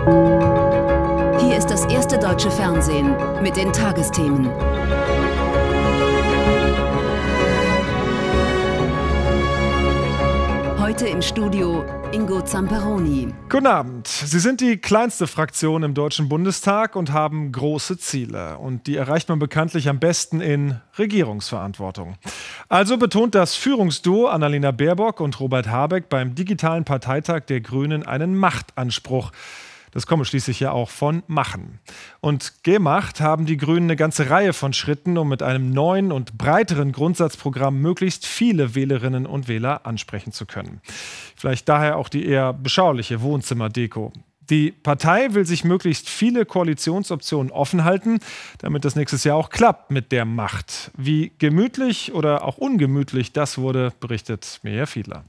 Hier ist das erste deutsche Fernsehen mit den Tagesthemen. Heute im Studio Ingo Zamperoni. Guten Abend. Sie sind die kleinste Fraktion im Deutschen Bundestag und haben große Ziele. Und die erreicht man bekanntlich am besten in Regierungsverantwortung. Also betont das Führungsduo Annalena Baerbock und Robert Habeck beim digitalen Parteitag der Grünen einen Machtanspruch. Das komme schließlich ja auch von Machen. Und gemacht haben die Grünen eine ganze Reihe von Schritten, um mit einem neuen und breiteren Grundsatzprogramm möglichst viele Wählerinnen und Wähler ansprechen zu können. Vielleicht daher auch die eher beschauliche Wohnzimmerdeko. Die Partei will sich möglichst viele Koalitionsoptionen offen halten, damit das nächstes Jahr auch klappt mit der Macht. Wie gemütlich oder auch ungemütlich das wurde, berichtet Mirja Fiedler.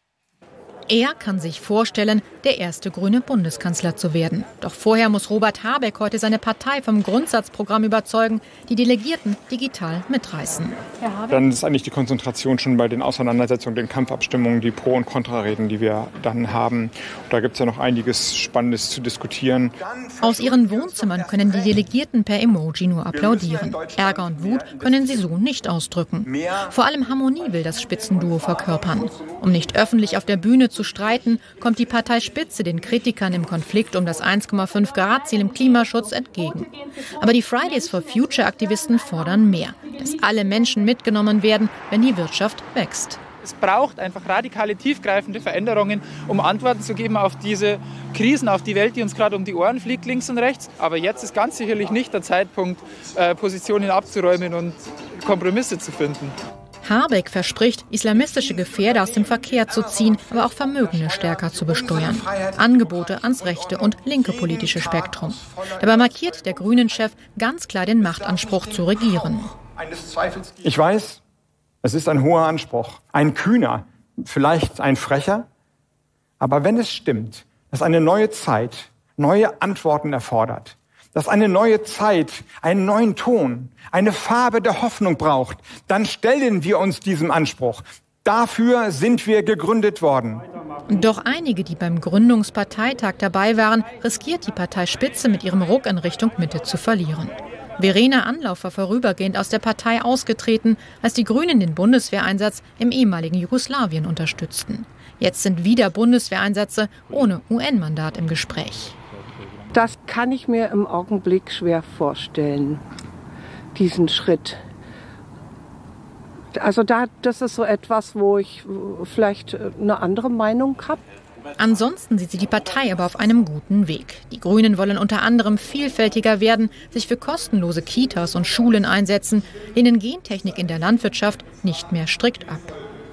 Er kann sich vorstellen, der erste grüne Bundeskanzler zu werden. Doch vorher muss Robert Habeck heute seine Partei vom Grundsatzprogramm überzeugen, die Delegierten digital mitreißen. Dann ist eigentlich die Konzentration schon bei den Auseinandersetzungen, den Kampfabstimmungen, die Pro- und Kontrareden, die wir dann haben. Da gibt es ja noch einiges Spannendes zu diskutieren. Aus ihren Wohnzimmern können die Delegierten per Emoji nur applaudieren. Ärger und Wut können sie so nicht ausdrücken. Vor allem Harmonie will das Spitzenduo verkörpern. Um nicht öffentlich auf der Bühne zu streiten, kommt die Parteispitze den Kritikern im Konflikt um das 1,5-Grad-Ziel im Klimaschutz entgegen. Aber die Fridays for Future-Aktivisten fordern mehr, dass alle Menschen mitgenommen werden, wenn die Wirtschaft wächst. Es braucht einfach radikale, tiefgreifende Veränderungen, um Antworten zu geben auf diese Krisen, auf die Welt, die uns gerade um die Ohren fliegt, links und rechts. Aber jetzt ist ganz sicherlich nicht der Zeitpunkt, Positionen abzuräumen und Kompromisse zu finden. Habeck verspricht, islamistische Gefährder aus dem Verkehr zu ziehen, aber auch Vermögende stärker zu besteuern. Angebote ans rechte und linke politische Spektrum. Dabei markiert der Grünen-Chef ganz klar den Machtanspruch zu regieren. Ich weiß, es ist ein hoher Anspruch, ein kühner, vielleicht ein frecher. Aber wenn es stimmt, dass eine neue Zeit neue Antworten erfordert, dass eine neue Zeit einen neuen Ton, eine Farbe der Hoffnung braucht, dann stellen wir uns diesem Anspruch. Dafür sind wir gegründet worden. Doch einige, die beim Gründungsparteitag dabei waren, riskiert die Parteispitze mit ihrem Ruck in Richtung Mitte zu verlieren. Verena Anlauf war vorübergehend aus der Partei ausgetreten, als die Grünen den Bundeswehreinsatz im ehemaligen Jugoslawien unterstützten. Jetzt sind wieder Bundeswehreinsätze ohne UN-Mandat im Gespräch. Das kann ich mir im Augenblick schwer vorstellen, diesen Schritt. Also das ist so etwas, wo ich vielleicht eine andere Meinung habe. Ansonsten sieht sie die Partei aber auf einem guten Weg. Die Grünen wollen unter anderem vielfältiger werden, sich für kostenlose Kitas und Schulen einsetzen, lehnen Gentechnik in der Landwirtschaft nicht mehr strikt ab.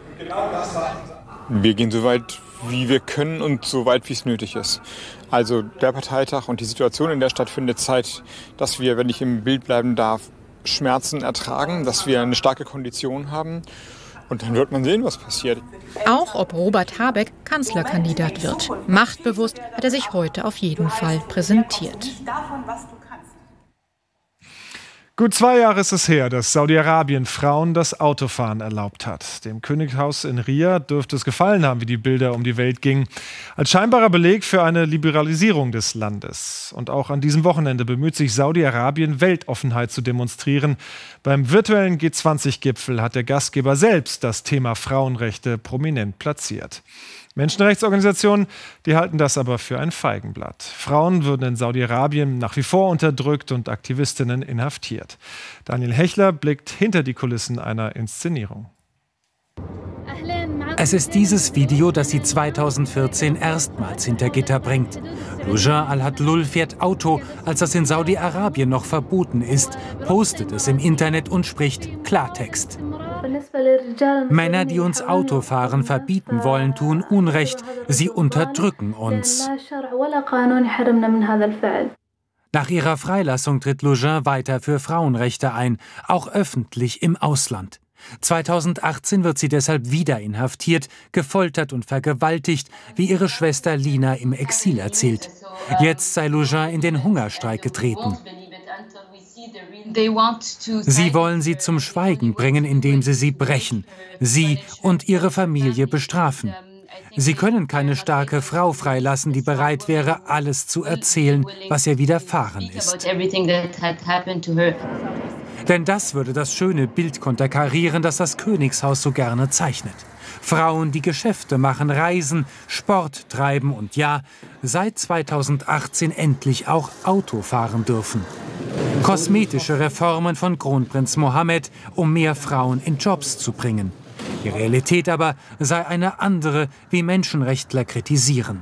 Wir gehen so weit, wie wir können und so weit, wie es nötig ist. Also der Parteitag und die Situation, in der stattfindet, zeigt, dass wir, wenn ich im Bild bleiben darf, Schmerzen ertragen, dass wir eine starke Kondition haben. Und dann wird man sehen, was passiert. Auch ob Robert Habeck Kanzlerkandidat wird. Machtbewusst hat er sich heute auf jeden Fall präsentiert. Gut 2 Jahre ist es her, dass Saudi-Arabien Frauen das Autofahren erlaubt hat. Dem Königshaus in Riyadh dürfte es gefallen haben, wie die Bilder um die Welt gingen. Als scheinbarer Beleg für eine Liberalisierung des Landes. Und auch an diesem Wochenende bemüht sich Saudi-Arabien, Weltoffenheit zu demonstrieren. Beim virtuellen G20-Gipfel hat der Gastgeber selbst das Thema Frauenrechte prominent platziert. Menschenrechtsorganisationen, die halten das aber für ein Feigenblatt. Frauen würden in Saudi-Arabien nach wie vor unterdrückt und Aktivistinnen inhaftiert. Daniel Hechler blickt hinter die Kulissen einer Inszenierung. Es ist dieses Video, das sie 2014 erstmals hinter Gitter bringt. Loujain Al-Hadlul fährt Auto, als das in Saudi-Arabien noch verboten ist, postet es im Internet und spricht Klartext. Männer, die uns Autofahren verbieten wollen, tun Unrecht. Sie unterdrücken uns. Nach ihrer Freilassung tritt Loujain weiter für Frauenrechte ein, auch öffentlich im Ausland. 2018 wird sie deshalb wieder inhaftiert, gefoltert und vergewaltigt, wie ihre Schwester Lina im Exil erzählt. Jetzt sei Loujain in den Hungerstreik getreten. Sie wollen sie zum Schweigen bringen, indem sie brechen, sie und ihre Familie bestrafen. Sie können keine starke Frau freilassen, die bereit wäre, alles zu erzählen, was ihr widerfahren ist. Denn das würde das schöne Bild konterkarieren, das das Königshaus so gerne zeichnet. Frauen, die Geschäfte machen, reisen, Sport treiben und ja, seit 2018 endlich auch Auto fahren dürfen. Kosmetische Reformen von Kronprinz Mohammed, um mehr Frauen in Jobs zu bringen. Die Realität aber sei eine andere, wie Menschenrechtler kritisieren.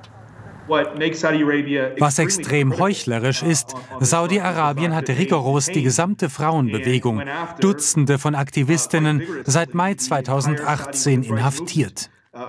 Was extrem heuchlerisch ist, Saudi-Arabien hat rigoros die gesamte Frauenbewegung, Dutzende von Aktivistinnen, seit Mai 2018 inhaftiert.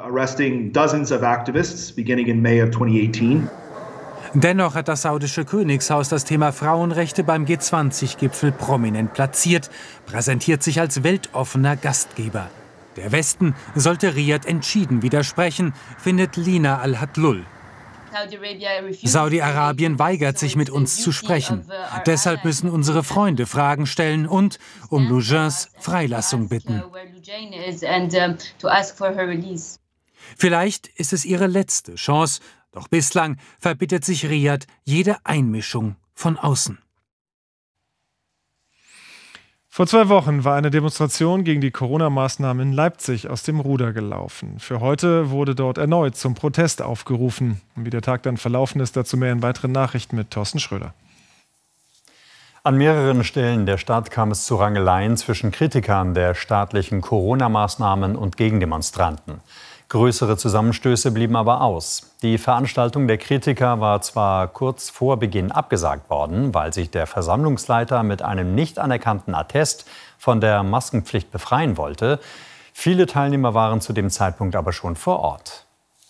Dennoch hat das saudische Königshaus das Thema Frauenrechte beim G20-Gipfel prominent platziert, präsentiert sich als weltoffener Gastgeber. Der Westen sollte Riad entschieden widersprechen, findet Lina Al-Hadlul. Saudi-Arabien weigert sich, mit uns zu sprechen. Deshalb müssen unsere Freunde Fragen stellen und um Lujins Freilassung bitten. Vielleicht ist es ihre letzte Chance, doch bislang verbittet sich Riad jede Einmischung von außen. Vor 2 Wochen war eine Demonstration gegen die Corona-Maßnahmen in Leipzig aus dem Ruder gelaufen. Für heute wurde dort erneut zum Protest aufgerufen. Wie der Tag dann verlaufen ist, dazu mehr in weiteren Nachrichten mit Thorsten Schröder. An mehreren Stellen der Stadt kam es zu Rangeleien zwischen Kritikern der staatlichen Corona-Maßnahmen und Gegendemonstranten. Größere Zusammenstöße blieben aber aus. Die Veranstaltung der Kritiker war zwar kurz vor Beginn abgesagt worden, weil sich der Versammlungsleiter mit einem nicht anerkannten Attest von der Maskenpflicht befreien wollte. Viele Teilnehmer waren zu dem Zeitpunkt aber schon vor Ort.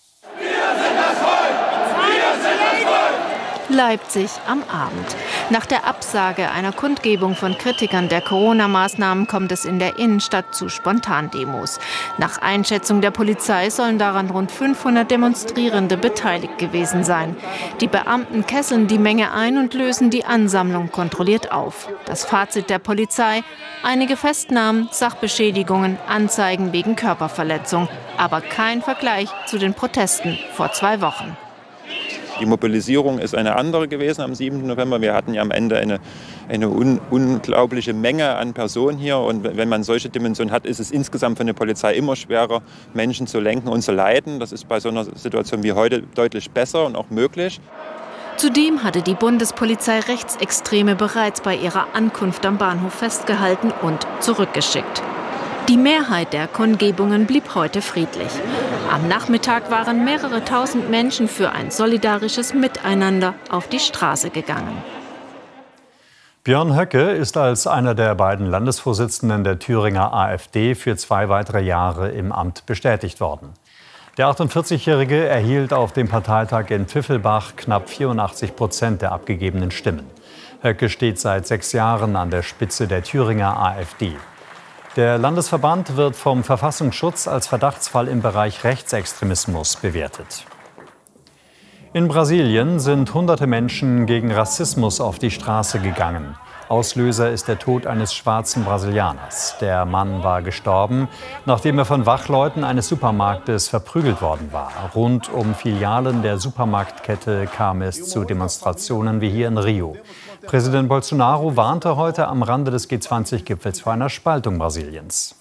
Leipzig am Abend. Nach der Absage einer Kundgebung von Kritikern der Corona-Maßnahmen kommt es in der Innenstadt zu Spontandemos. Nach Einschätzung der Polizei sollen daran rund 500 Demonstrierende beteiligt gewesen sein. Die Beamten kesseln die Menge ein und lösen die Ansammlung kontrolliert auf. Das Fazit der Polizei: einige Festnahmen, Sachbeschädigungen, Anzeigen wegen Körperverletzung. Aber kein Vergleich zu den Protesten vor 2 Wochen. Die Mobilisierung ist eine andere gewesen am 7. November. Wir hatten ja am Ende eine unglaubliche Menge an Personen hier. Und wenn man solche Dimensionen hat, ist es insgesamt für eine Polizei immer schwerer, Menschen zu lenken und zu leiten. Das ist bei so einer Situation wie heute deutlich besser und auch möglich. Zudem hatte die Bundespolizei Rechtsextreme bereits bei ihrer Ankunft am Bahnhof festgehalten und zurückgeschickt. Die Mehrheit der Kundgebungen blieb heute friedlich. Am Nachmittag waren mehrere tausend Menschen für ein solidarisches Miteinander auf die Straße gegangen. Björn Höcke ist als einer der beiden Landesvorsitzenden der Thüringer AfD für 2 weitere Jahre im Amt bestätigt worden. Der 48-Jährige erhielt auf dem Parteitag in Pfiffelbach knapp 84% der abgegebenen Stimmen. Höcke steht seit 6 Jahren an der Spitze der Thüringer AfD. Der Landesverband wird vom Verfassungsschutz als Verdachtsfall im Bereich Rechtsextremismus bewertet. In Brasilien sind hunderte Menschen gegen Rassismus auf die Straße gegangen. Auslöser ist der Tod eines schwarzen Brasilianers. Der Mann war gestorben, nachdem er von Wachleuten eines Supermarktes verprügelt worden war. Rund um Filialen der Supermarktkette kam es zu Demonstrationen wie hier in Rio. Präsident Bolsonaro warnte heute am Rande des G20-Gipfels vor einer Spaltung Brasiliens.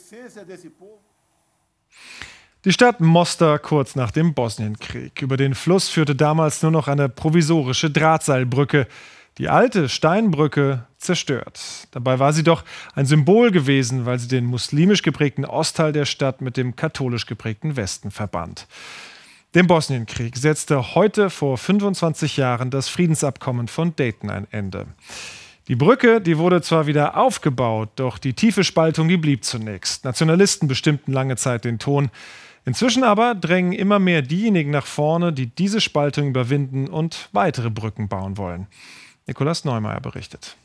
Die Stadt Mostar kurz nach dem Bosnienkrieg. Über den Fluss führte damals nur noch eine provisorische Drahtseilbrücke. Die alte Steinbrücke zerstört. Dabei war sie doch ein Symbol gewesen, weil sie den muslimisch geprägten Ostteil der Stadt mit dem katholisch geprägten Westen verband. Dem Bosnienkrieg setzte heute vor 25 Jahren das Friedensabkommen von Dayton ein Ende. Die Brücke, die wurde zwar wieder aufgebaut, doch die tiefe Spaltung, die blieb zunächst. Nationalisten bestimmten lange Zeit den Ton. Inzwischen aber drängen immer mehr diejenigen nach vorne, die diese Spaltung überwinden und weitere Brücken bauen wollen. Nikolaus Neumeier berichtet.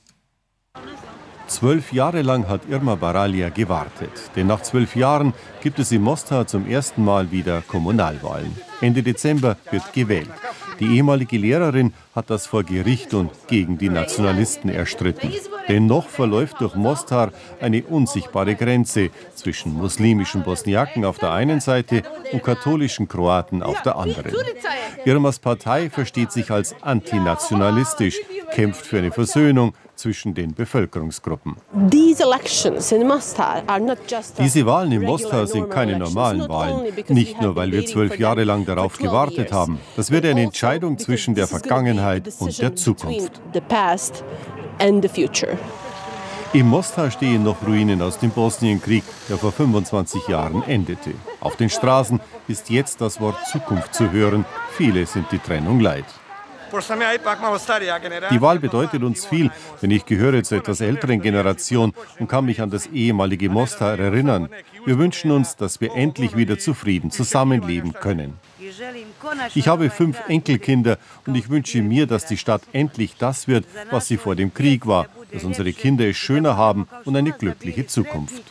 12 Jahre lang hat Irma Baralia gewartet. Denn nach 12 Jahren gibt es in Mostar zum ersten Mal wieder Kommunalwahlen. Ende Dezember wird gewählt. Die ehemalige Lehrerin hat das vor Gericht und gegen die Nationalisten erstritten. Dennoch verläuft durch Mostar eine unsichtbare Grenze zwischen muslimischen Bosniaken auf der einen Seite und katholischen Kroaten auf der anderen. Irmas Partei versteht sich als antinationalistisch, kämpft für eine Versöhnung zwischen den Bevölkerungsgruppen. Diese Wahlen in Mostar sind keine normalen Wahlen, nicht nur, weil wir 12 Jahre lang darauf gewartet haben. Das wird eine Entscheidung zwischen der Vergangenheit und der Zukunft. In Mostar stehen noch Ruinen aus dem Bosnienkrieg, der vor 25 Jahren endete. Auf den Straßen ist jetzt das Wort Zukunft zu hören. Viele sind die Trennung leid. Die Wahl bedeutet uns viel, denn ich gehöre zur etwas älteren Generation und kann mich an das ehemalige Mostar erinnern. Wir wünschen uns, dass wir endlich wieder zufrieden zusammenleben können. Ich habe 5 Enkelkinder und ich wünsche mir, dass die Stadt endlich das wird, was sie vor dem Krieg war, dass unsere Kinder es schöner haben und eine glückliche Zukunft.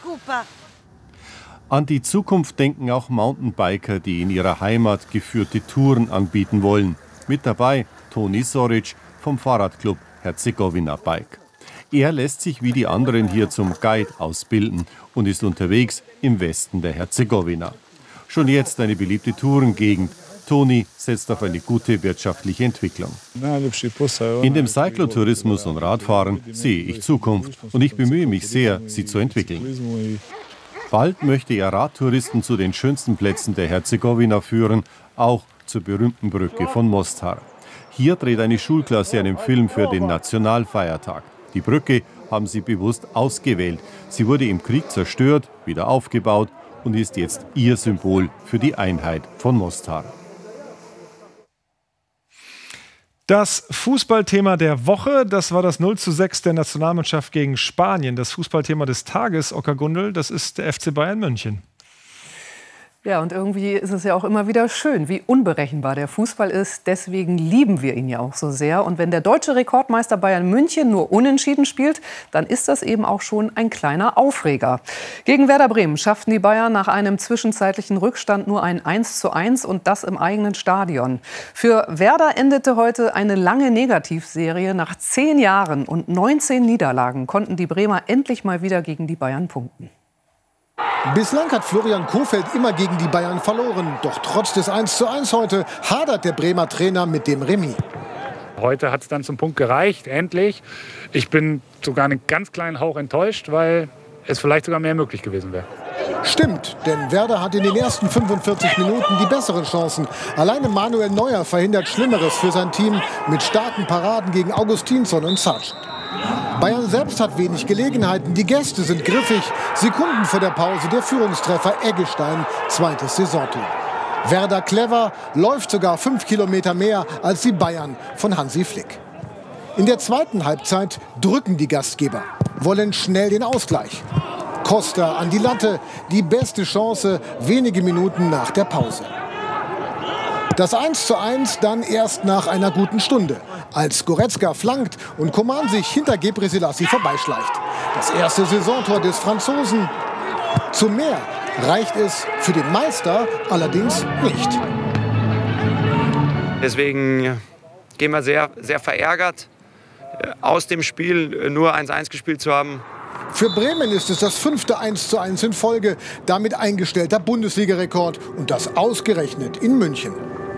An die Zukunft denken auch Mountainbiker, die in ihrer Heimat geführte Touren anbieten wollen. Mit dabei Toni Soric vom Fahrradclub Herzegovina Bike. Er lässt sich wie die anderen hier zum Guide ausbilden und ist unterwegs im Westen der Herzegowina. Schon jetzt eine beliebte Tourengegend. Toni setzt auf eine gute wirtschaftliche Entwicklung. In dem Cyclotourismus und Radfahren sehe ich Zukunft und ich bemühe mich sehr, sie zu entwickeln. Bald möchte er Radtouristen zu den schönsten Plätzen der Herzegowina führen, auch zur berühmten Brücke von Mostar. Hier dreht eine Schulklasse einen Film für den Nationalfeiertag. Die Brücke haben sie bewusst ausgewählt. Sie wurde im Krieg zerstört, wieder aufgebaut und ist jetzt ihr Symbol für die Einheit von Mostar. Das Fußballthema der Woche, das war das 0:6 der Nationalmannschaft gegen Spanien. Das Fußballthema des Tages, Ocker Gundel, das ist der FC Bayern München. Ja, und irgendwie ist es ja auch immer wieder schön, wie unberechenbar der Fußball ist. Deswegen lieben wir ihn ja auch so sehr. Und wenn der deutsche Rekordmeister Bayern München nur unentschieden spielt, dann ist das eben auch schon ein kleiner Aufreger. Gegen Werder Bremen schafften die Bayern nach einem zwischenzeitlichen Rückstand nur ein 1:1 und das im eigenen Stadion. Für Werder endete heute eine lange Negativserie. Nach 10 Jahren und 19 Niederlagen konnten die Bremer endlich mal wieder gegen die Bayern punkten. Bislang hat Florian Kohfeldt immer gegen die Bayern verloren. Doch trotz des 1:1 heute hadert der Bremer Trainer mit dem Remis. Heute hat es dann zum Punkt gereicht, endlich. Ich bin sogar einen ganz kleinen Hauch enttäuscht, weil es vielleicht sogar mehr möglich gewesen wäre. Stimmt, denn Werder hat in den ersten 45 Minuten die besseren Chancen. Alleine Manuel Neuer verhindert Schlimmeres für sein Team mit starken Paraden gegen Augustinsson und Sargent. Bayern selbst hat wenig Gelegenheiten, die Gäste sind griffig. Sekunden vor der Pause der Führungstreffer Eggestein, zweites Saisontor. Werder clever, läuft sogar 5 Kilometer mehr als die Bayern von Hansi Flick. In der zweiten Halbzeit drücken die Gastgeber, wollen schnell den Ausgleich. Costa an die Latte, die beste Chance wenige Minuten nach der Pause. Das 1:1 dann erst nach einer guten Stunde, als Goretzka flankt und Coman sich hinter Gebre Selassie vorbeischleicht. Das erste Saisontor des Franzosen. Zu mehr reicht es für den Meister allerdings nicht. Deswegen gehen wir sehr, sehr verärgert aus dem Spiel, nur 1:1 gespielt zu haben. Für Bremen ist es das 5. 1:1 in Folge, damit eingestellter Bundesligarekord und das ausgerechnet in München.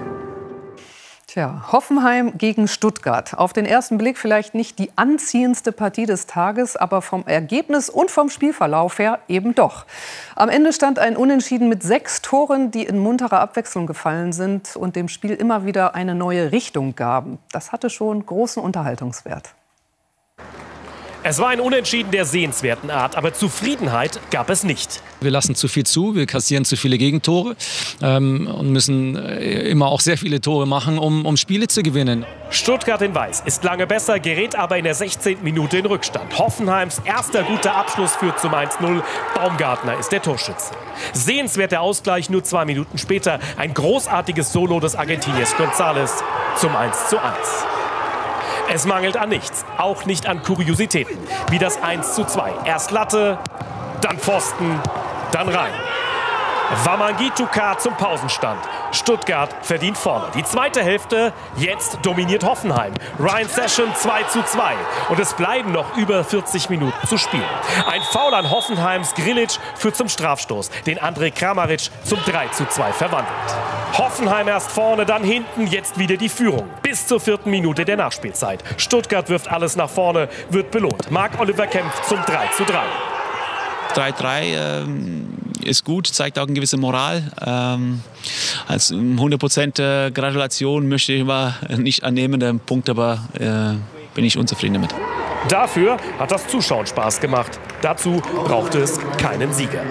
Tja, Hoffenheim gegen Stuttgart. Auf den ersten Blick vielleicht nicht die anziehendste Partie des Tages, aber vom Ergebnis und vom Spielverlauf her eben doch. Am Ende stand ein Unentschieden mit 6 Toren, die in munterer Abwechslung gefallen sind und dem Spiel immer wieder eine neue Richtung gaben. Das hatte schon großen Unterhaltungswert. Es war ein Unentschieden der sehenswerten Art, aber Zufriedenheit gab es nicht. Wir lassen zu viel zu, wir kassieren zu viele Gegentore und müssen immer auch sehr viele Tore machen, um Spiele zu gewinnen. Stuttgart in Weiß ist lange besser, gerät aber in der 16. Minute in Rückstand. Hoffenheims erster guter Abschluss führt zum 1:0. Baumgartner ist der Torschütze. Sehenswerter Ausgleich nur 2 Minuten später. Ein großartiges Solo des Argentiniers González zum 1:1. Es mangelt an nichts, auch nicht an Kuriositäten, wie das 1:2. Erst Latte, dann Pfosten, dann rein. Wamangituka zum Pausenstand. Stuttgart verdient vorne. Die zweite Hälfte, jetzt dominiert Hoffenheim. Ryan Session 2:2. Und es bleiben noch über 40 Minuten zu spielen. Ein Foul an Hoffenheims Grilic führt zum Strafstoß, den Andrej Kramaric zum 3:2 verwandelt. Hoffenheim erst vorne, dann hinten, jetzt wieder die Führung. Bis zur 4. Minute der Nachspielzeit. Stuttgart wirft alles nach vorne, wird belohnt. Marc-Oliver Kempf zum 3:3. 3:3 ist gut, zeigt auch eine gewisse Moral. Als 100% Gratulation möchte ich aber nicht annehmen, den Punkt, aber bin ich unzufrieden damit. Dafür hat das Zuschauen Spaß gemacht. Dazu brauchte es keinen Sieger.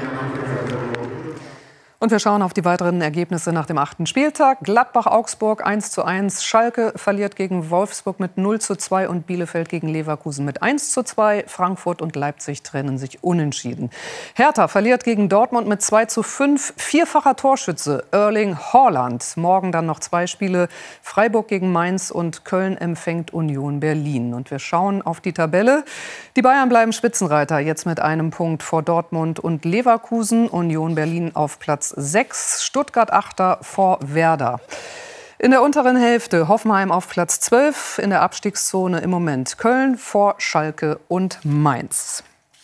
Und wir schauen auf die weiteren Ergebnisse nach dem 8. Spieltag. Gladbach-Augsburg 1:1. Schalke verliert gegen Wolfsburg mit 0:2 und Bielefeld gegen Leverkusen mit 1:2. Frankfurt und Leipzig trennen sich unentschieden. Hertha verliert gegen Dortmund mit 2:5. Vierfacher Torschütze Erling Haaland. Morgen dann noch 2 Spiele. Freiburg gegen Mainz und Köln empfängt Union Berlin. Und wir schauen auf die Tabelle. Die Bayern bleiben Spitzenreiter, jetzt mit einem Punkt vor Dortmund und Leverkusen. Union Berlin auf Platz 6, Stuttgart 8. vor Werder. In der unteren Hälfte Hoffenheim auf Platz 12, in der Abstiegszone im Moment Köln vor Schalke und Mainz.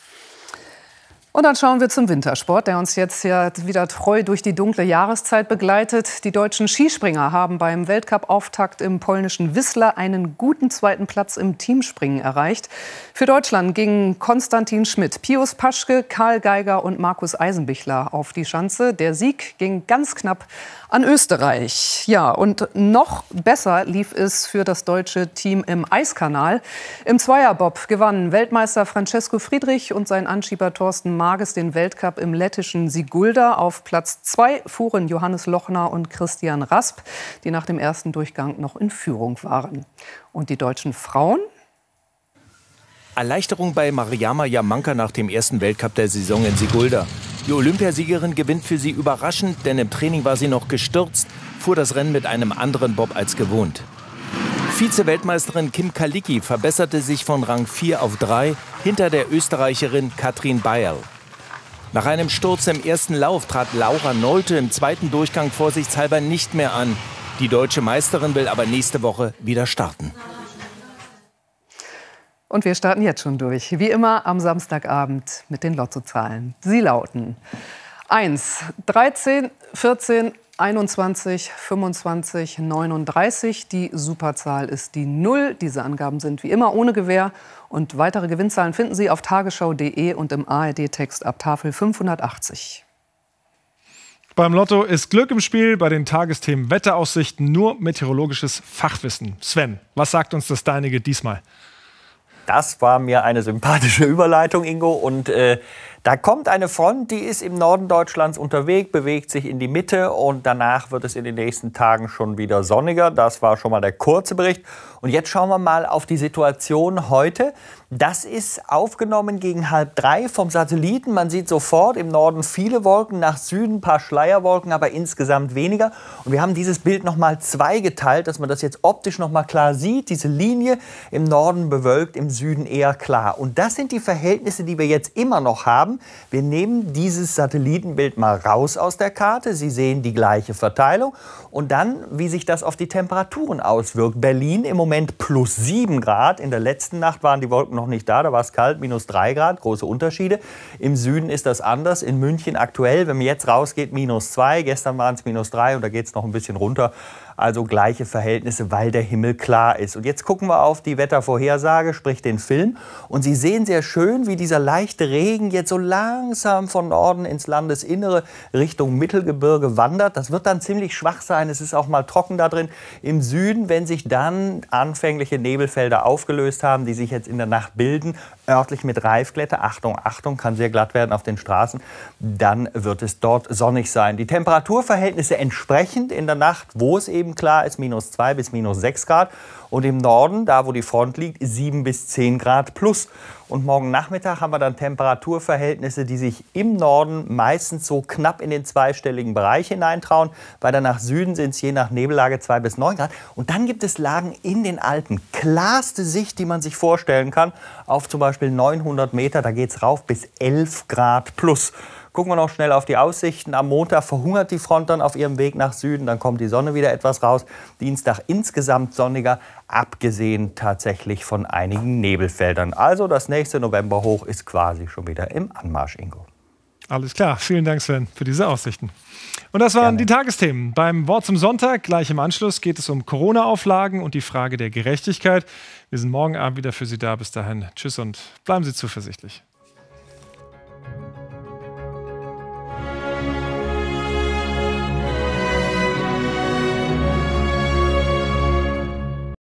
Und dann schauen wir zum Wintersport, der uns jetzt ja wieder treu durch die dunkle Jahreszeit begleitet. Die deutschen Skispringer haben beim Weltcup-Auftakt im polnischen Wisla einen guten 2. Platz im Teamspringen erreicht. Für Deutschland gingen Konstantin Schmidt, Pius Paschke, Karl Geiger und Markus Eisenbichler auf die Schanze. Der Sieg ging ganz knapp an Österreich. Ja, und noch besser lief es für das deutsche Team im Eiskanal. Im Zweierbob gewannen Weltmeister Francesco Friedrich und sein Anschieber Thorsten Marges den Weltcup im lettischen Sigulda. Auf Platz 2 fuhren Johannes Lochner und Christian Rasp, die nach dem ersten Durchgang noch in Führung waren. Und die deutschen Frauen? Erleichterung bei Mariama Jamanka nach dem ersten Weltcup der Saison in Sigulda. Die Olympiasiegerin gewinnt für sie überraschend, denn im Training war sie noch gestürzt, fuhr das Rennen mit einem anderen Bob als gewohnt. Vize-Weltmeisterin Kim Kalicki verbesserte sich von Rang 4 auf 3 hinter der Österreicherin Katrin Bayerl. Nach einem Sturz im ersten Lauf trat Laura Nolte im zweiten Durchgang vorsichtshalber nicht mehr an. Die deutsche Meisterin will aber nächste Woche wieder starten. Und wir starten jetzt schon durch. Wie immer am Samstagabend mit den Lottozahlen. Sie lauten 1, 13, 14, 21, 25, 39. Die Superzahl ist die 0. Diese Angaben sind wie immer ohne Gewähr. Und weitere Gewinnzahlen finden Sie auf tagesschau.de und im ARD-Text ab Tafel 580. Beim Lotto ist Glück im Spiel, bei den Tagesthemen Wetteraussichten nur meteorologisches Fachwissen. Sven, was sagt uns das Deinige diesmal? Das war mir eine sympathische Überleitung, Ingo. Und da kommt eine Front, die ist im Norden Deutschlands unterwegs, bewegt sich in die Mitte und danach wird es in den nächsten Tagen schon wieder sonniger. Das war schon mal der kurze Bericht. Und jetzt schauen wir mal auf die Situation heute. Das ist aufgenommen gegen 2:30 vom Satelliten. Man sieht sofort im Norden viele Wolken, nach Süden ein paar Schleierwolken, aber insgesamt weniger. Und wir haben dieses Bild noch mal zweigeteilt, dass man das jetzt optisch noch mal klar sieht. Diese Linie im Norden bewölkt, im Süden eher klar. Und das sind die Verhältnisse, die wir jetzt immer noch haben. Wir nehmen dieses Satellitenbild mal raus aus der Karte. Sie sehen die gleiche Verteilung. Und dann, wie sich das auf die Temperaturen auswirkt. Berlin im Moment +7 Grad. In der letzten Nacht waren die Wolken noch nicht da, da war es kalt, -3 Grad, große Unterschiede. Im Süden ist das anders. In München aktuell, wenn man jetzt rausgeht, -2. Gestern waren es -3 und da geht es noch ein bisschen runter. Also gleiche Verhältnisse, weil der Himmel klar ist. Und jetzt gucken wir auf die Wettervorhersage, sprich den Film. Und Sie sehen sehr schön, wie dieser leichte Regen jetzt so langsam von Norden ins Landesinnere Richtung Mittelgebirge wandert. Das wird dann ziemlich schwach sein. Es ist auch mal trocken da drin. Im Süden, wenn sich dann anfängliche Nebelfelder aufgelöst haben, die sich jetzt in der Nacht bilden, örtlich mit Reifglätte, Achtung, Achtung, kann sehr glatt werden auf den Straßen, dann wird es dort sonnig sein. Die Temperaturverhältnisse entsprechend in der Nacht, wo es eben klar ist, -2 bis -6 Grad. Und im Norden, da wo die Front liegt, 7 bis 10 Grad plus. Und morgen Nachmittag haben wir dann Temperaturverhältnisse, die sich im Norden meistens so knapp in den zweistelligen Bereich hineintrauen. Weiter nach Süden sind es je nach Nebellage 2 bis 9 Grad. Und dann gibt es Lagen in den Alpen. Klarste Sicht, die man sich vorstellen kann, auf zum Beispiel 900 Meter. Da geht es rauf bis 11 Grad plus. Gucken wir noch schnell auf die Aussichten. Am Montag verhungert die Front dann auf ihrem Weg nach Süden. Dann kommt die Sonne wieder etwas raus. Dienstag insgesamt sonniger, abgesehen tatsächlich von einigen Nebelfeldern. Also das nächste Novemberhoch ist quasi schon wieder im Anmarsch, Ingo. Alles klar. Vielen Dank, Sven, für diese Aussichten. Und das waren die Tagesthemen. Beim Wort zum Sonntag, gleich im Anschluss, geht es um Corona-Auflagen und die Frage der Gerechtigkeit. Wir sind morgen Abend wieder für Sie da. Bis dahin. Tschüss und bleiben Sie zuversichtlich.